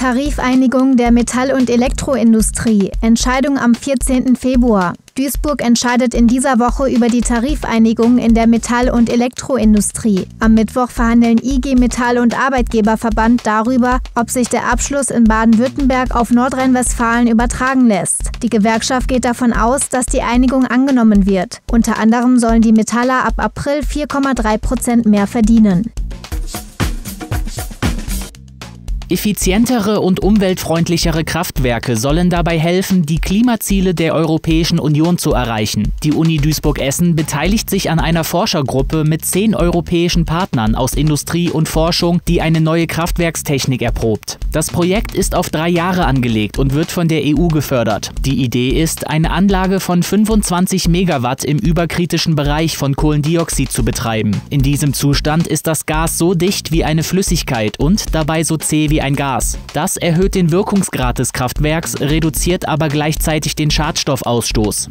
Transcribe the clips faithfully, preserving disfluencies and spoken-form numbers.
Tarifeinigung der Metall- und Elektroindustrie. Entscheidung am vierzehnten Februar. Duisburg entscheidet in dieser Woche über die Tarifeinigung in der Metall- und Elektroindustrie. Am Mittwoch verhandeln I G Metall und Arbeitgeberverband darüber, ob sich der Abschluss in Baden-Württemberg auf Nordrhein-Westfalen übertragen lässt. Die Gewerkschaft geht davon aus, dass die Einigung angenommen wird. Unter anderem sollen die Metaller ab April vier Komma drei Prozent mehr verdienen. Effizientere und umweltfreundlichere Kraftwerke sollen dabei helfen, die Klimaziele der Europäischen Union zu erreichen. Die Uni Duisburg-Essen beteiligt sich an einer Forschergruppe mit zehn europäischen Partnern aus Industrie und Forschung, die eine neue Kraftwerkstechnik erprobt. Das Projekt ist auf drei Jahre angelegt und wird von der E U gefördert. Die Idee ist, eine Anlage von fünfundzwanzig Megawatt im überkritischen Bereich von Kohlendioxid zu betreiben. In diesem Zustand ist das Gas so dicht wie eine Flüssigkeit und dabei so zäh wie ein Gas. Das erhöht den Wirkungsgrad des Kraftwerks, reduziert aber gleichzeitig den Schadstoffausstoß.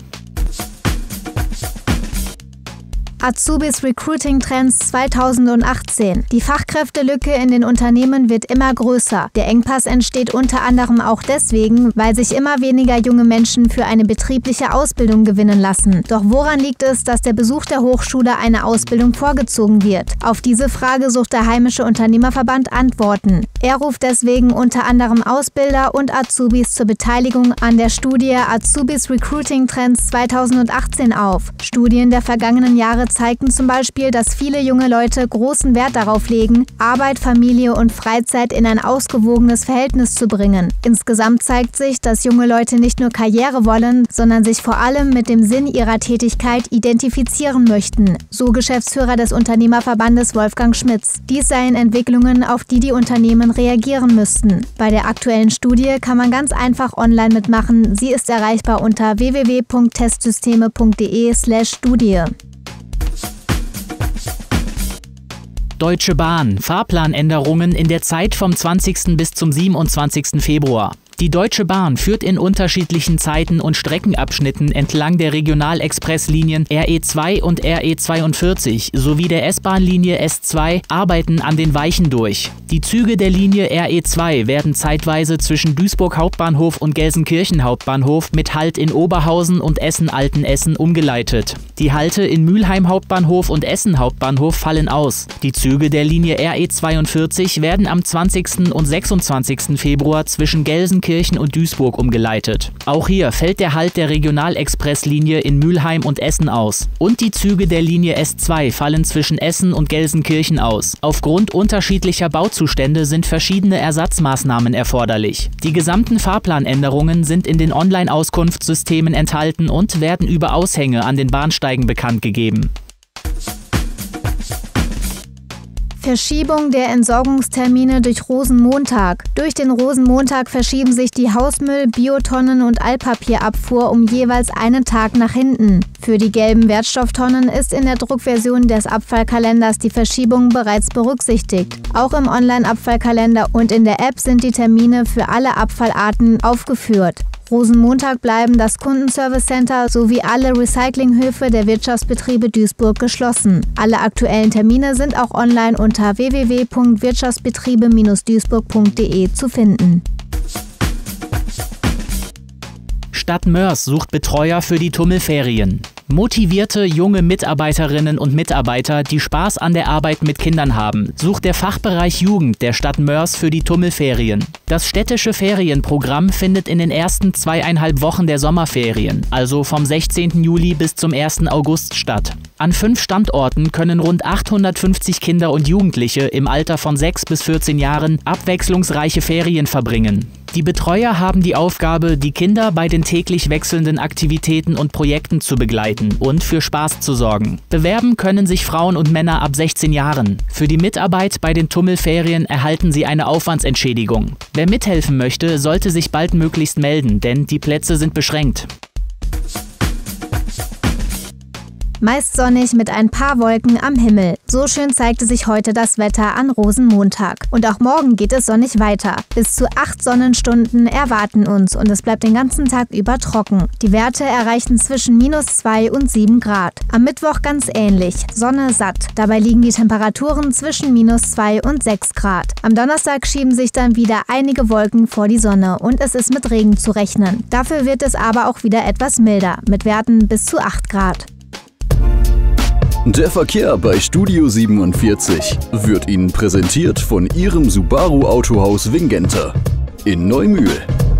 Azubis Recruiting Trends zweitausendachtzehn. Die Fachkräftelücke in den Unternehmen wird immer größer. Der Engpass entsteht unter anderem auch deswegen, weil sich immer weniger junge Menschen für eine betriebliche Ausbildung gewinnen lassen. Doch woran liegt es, dass der Besuch der Hochschule eine Ausbildung vorgezogen wird? Auf diese Frage sucht der Heimische Unternehmerverband Antworten. Er ruft deswegen unter anderem Ausbilder und Azubis zur Beteiligung an der Studie Azubis Recruiting Trends zweitausendachtzehn auf. Studien der vergangenen Jahre zeigten zum Beispiel, dass viele junge Leute großen Wert darauf legen, Arbeit, Familie und Freizeit in ein ausgewogenes Verhältnis zu bringen. Insgesamt zeigt sich, dass junge Leute nicht nur Karriere wollen, sondern sich vor allem mit dem Sinn ihrer Tätigkeit identifizieren möchten, so Geschäftsführer des Unternehmerverbandes Wolfgang Schmitz. Dies seien Entwicklungen, auf die die Unternehmen reagieren müssten. Bei der aktuellen Studie kann man ganz einfach online mitmachen. Sie ist erreichbar unter w w w punkt testsysteme punkt de slash Studie. Deutsche Bahn. Fahrplanänderungen in der Zeit vom zwanzigsten bis zum siebenundzwanzigsten Februar. Die Deutsche Bahn führt in unterschiedlichen Zeiten und Streckenabschnitten entlang der Regionalexpresslinien R E zwei und R E zweiundvierzig sowie der S-Bahn-Linie S zwei Arbeiten an den Weichen durch. Die Züge der Linie R E zwei werden zeitweise zwischen Duisburg Hauptbahnhof und Gelsenkirchen Hauptbahnhof mit Halt in Oberhausen und Essen-Altenessen umgeleitet. Die Halte in Mülheim Hauptbahnhof und Essen Hauptbahnhof fallen aus. Die Züge der Linie R E zweiundvierzig werden am zwanzigsten und sechsundzwanzigsten Februar zwischen Gelsenkirchen und Duisburg umgeleitet. Auch hier fällt der Halt der Regionalexpresslinie in Mülheim und Essen aus. Und die Züge der Linie S zwei fallen zwischen Essen und Gelsenkirchen aus. Aufgrund unterschiedlicher Bauzustände sind verschiedene Ersatzmaßnahmen erforderlich. Die gesamten Fahrplanänderungen sind in den Online-Auskunftssystemen enthalten und werden über Aushänge an den Bahnsteigen bekannt gegeben. Verschiebung der Entsorgungstermine durch Rosenmontag. Durch den Rosenmontag verschieben sich die Hausmüll-, Biotonnen- und Altpapierabfuhr um jeweils einen Tag nach hinten. Für die gelben Wertstofftonnen ist in der Druckversion des Abfallkalenders die Verschiebung bereits berücksichtigt. Auch im Online-Abfallkalender und in der App sind die Termine für alle Abfallarten aufgeführt. Rosenmontag bleiben das Kundenservice Center sowie alle Recyclinghöfe der Wirtschaftsbetriebe Duisburg geschlossen. Alle aktuellen Termine sind auch online unter w w w punkt wirtschaftsbetriebe Bindestrich duisburg punkt de zu finden. Stadt Moers sucht Betreuer für die Tummelferien. Motivierte junge Mitarbeiterinnen und Mitarbeiter, die Spaß an der Arbeit mit Kindern haben, sucht der Fachbereich Jugend der Stadt Moers für die Tummelferien. Das städtische Ferienprogramm findet in den ersten zweieinhalb Wochen der Sommerferien, also vom sechzehnten Juli bis zum ersten August statt. An fünf Standorten können rund achthundertfünfzig Kinder und Jugendliche im Alter von sechs bis vierzehn Jahren abwechslungsreiche Ferien verbringen. Die Betreuer haben die Aufgabe, die Kinder bei den täglich wechselnden Aktivitäten und Projekten zu begleiten und für Spaß zu sorgen. Bewerben können sich Frauen und Männer ab sechzehn Jahren. Für die Mitarbeit bei den Tummelferien erhalten sie eine Aufwandsentschädigung. Wer mithelfen möchte, sollte sich baldmöglichst melden, denn die Plätze sind beschränkt. Meist sonnig mit ein paar Wolken am Himmel. So schön zeigte sich heute das Wetter an Rosenmontag. Und auch morgen geht es sonnig weiter. Bis zu acht Sonnenstunden erwarten uns und es bleibt den ganzen Tag über trocken. Die Werte erreichen zwischen minus zwei und sieben Grad. Am Mittwoch ganz ähnlich. Sonne satt. Dabei liegen die Temperaturen zwischen minus zwei und sechs Grad. Am Donnerstag schieben sich dann wieder einige Wolken vor die Sonne und es ist mit Regen zu rechnen. Dafür wird es aber auch wieder etwas milder, mit Werten bis zu acht Grad. Der Verkehr bei Studio siebenundvierzig wird Ihnen präsentiert von Ihrem Subaru Autohaus Wingenter in Neumühl.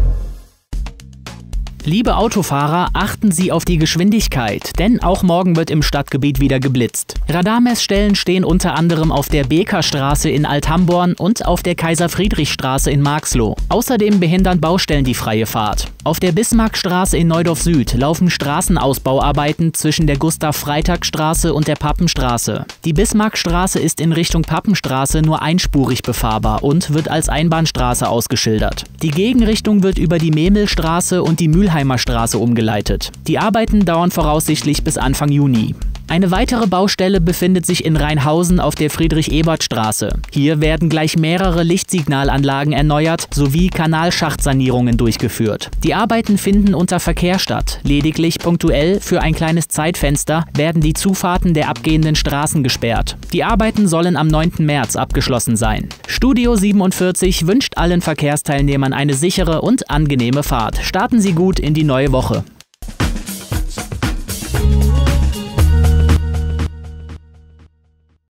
Liebe Autofahrer, achten Sie auf die Geschwindigkeit, denn auch morgen wird im Stadtgebiet wieder geblitzt. Radarmessstellen stehen unter anderem auf der Bekerstraße in Althamborn und auf der Kaiser-Friedrich-Straße in Marxloh. Außerdem behindern Baustellen die freie Fahrt. Auf der Bismarckstraße in Neudorf Süd laufen Straßenausbauarbeiten zwischen der Gustav-Freitag-Straße und der Pappenstraße. Die Bismarckstraße ist in Richtung Pappenstraße nur einspurig befahrbar und wird als Einbahnstraße ausgeschildert. Die Gegenrichtung wird über die Memelstraße und die Mühlheimer Straße umgeleitet. Die Arbeiten dauern voraussichtlich bis Anfang Juni. Eine weitere Baustelle befindet sich in Rheinhausen auf der Friedrich-Ebert-Straße. Hier werden gleich mehrere Lichtsignalanlagen erneuert sowie Kanalschachtsanierungen durchgeführt. Die Arbeiten finden unter Verkehr statt. Lediglich punktuell für ein kleines Zeitfenster werden die Zufahrten der abgehenden Straßen gesperrt. Die Arbeiten sollen am neunten März abgeschlossen sein. Studio siebenundvierzig wünscht allen Verkehrsteilnehmern eine sichere und angenehme Fahrt. Starten Sie gut in die neue Woche.